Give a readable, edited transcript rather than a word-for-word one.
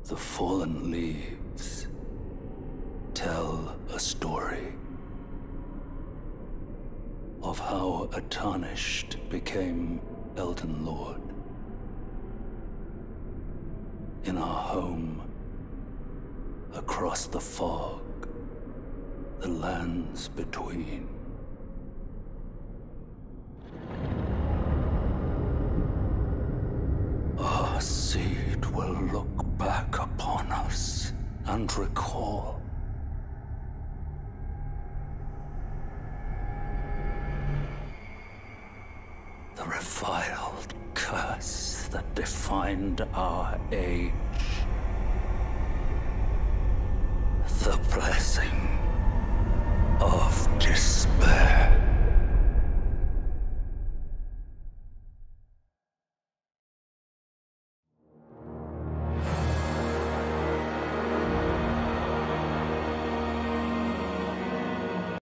The fallen leaves tell a story of how a Tarnished became Elden Lord. In our home, across the fog, the lands between. Our seed will look back upon us and recall the reviled curse that defined our age. The blessing of despair.